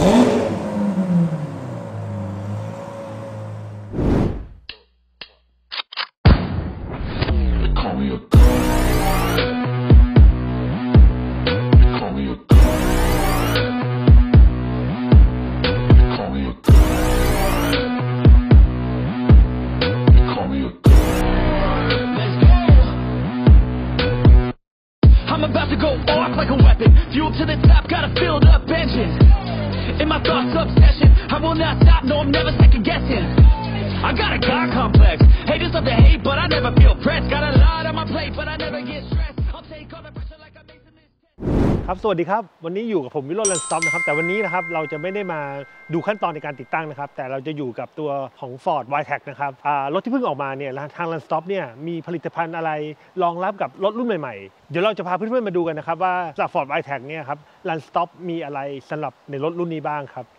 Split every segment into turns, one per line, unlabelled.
About to go off like a weapon. Fuel to the top, got a filled up engine. In my thoughts, obsession. I will not stop, no, I'm never second guessing. I got a God complex. Haters love to hate, but I never feel pressed. Got a lot on my plate, but I never get stressed. I'll take all the pressure like I made some mistakes.
ครับสวัสดีครับวันนี้อยู่กับผมวิโรจน์ Run Stop นะครับแต่วันนี้นะครับเราจะไม่ได้มาดูขั้นตอนในการติดตั้งนะครับแต่เราจะอยู่กับตัวของ Ford Wildtrak นะครับรถที่เพิ่งออกมาเนี่ยทาง Run Stop เนี่ยมีผลิตภัณฑ์อะไรรองรับกับรถรุ่นใหม่ๆเดี๋ยวเราจะพาเพื่อนๆมาดูกันนะครับว่าสำหรับ Ford Wildtrak เนี่ยครับ Run Stop มีอะไรสำหรับในรถรุ่นนี้บ้างครับ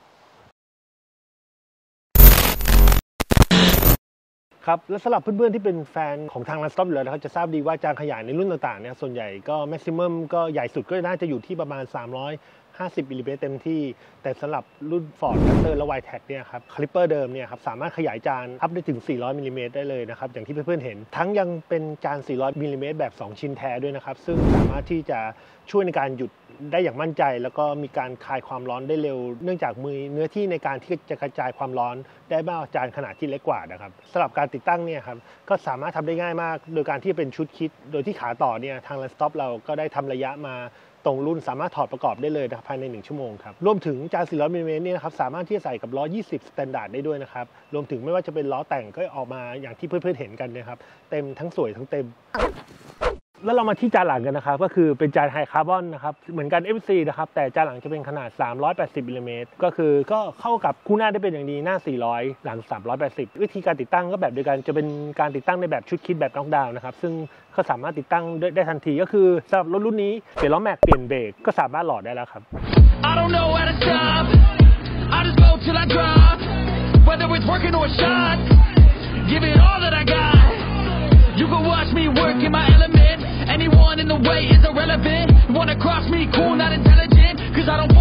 ครับและสำหรับเพื่อนๆที่เป็นแฟนของทาง Run Stop อยู่แล้วนะครับจะทราบดีว่าจานขยายในรุ่นต่างๆเนี่ยส่วนใหญ่ก็ maximum ก็ใหญ่สุดก็น่าจะอยู่ที่ประมาณ350มิลลิเมตรเต็มที่แต่สำหรับรุ่น Ford Raptor และ Wildtrak เนี่ยครับคาลิปเปอร์เดิมเนี่ยครับสามารถขยายจานอัพได้ถึง400มิลลิเมตรได้เลยนะครับอย่างที่เพื่อนๆเห็นทั้งยังเป็นจาน400มิลลิเมตรแบบ2ชิ้นแท้ด้วยนะครับซึ่งสามารถที่จะช่วยในการหยุดได้อย่างมั่นใจแล้วก็มีการคายความร้อนได้เร็วเนื่องจากมีเนื้อที่ในการที่จะกระจายความร้อนได้มากกว่าจานขนาดที่เล็กกว่านะครับสำหรับการติดตั้งเนี่ยครับก็สามารถทำได้ง่ายมากโดยการที่เป็นชุดคิดโดยที่ขาต่อเนี่ยทาง Run Stop เราก็ได้ทำระยะมาตรงรุ่นสามารถถอดประกอบได้เลยภายใน1ชั่วโมงครับรวมถึงจาน400มิลลิเมตรนี่นะครับสามารถที่จะใส่กับล้อ20 Standard ได้ด้วยนะครับรวมถึงไม่ว่าจะเป็นล้อแต่งก็ออกมาอย่างที่เพื่อนๆเห็นกันนะครับเต็มทั้งสวยทั้งเต็มแล้วเรามาที่จานหลังกันนะครับก็คือเป็นจานไฮคาร์บอนนะครับเหมือนกัน FC นะครับแต่จานหลังจะเป็นขนาด380มิลลิเมตรก็คือก็เข้ากับคู่หน้าได้เป็นอย่างดีหน้า400หลัง380วิธีการติดตั้งก็แบบเดียวกันจะเป็นการติดตั้งในแบบชุดคิดแบบน็อกดาวน์นะครับซึ่งก็สามารถติดตั้งได้ทันทีก็คือสำหรับรถรุ่นนี้เปลี่ยนล้อแม็กเปลี่ยนเบรกก็สามารถโหลดได้แล้วครับ
I don't know how to stop. I just go till I drop. Whether it's working or a shot, give it all that I got. You can watch me work in my element. Anyone in the way is irrelevant. Wanna cross me, cool, not intelligent. Cause I don't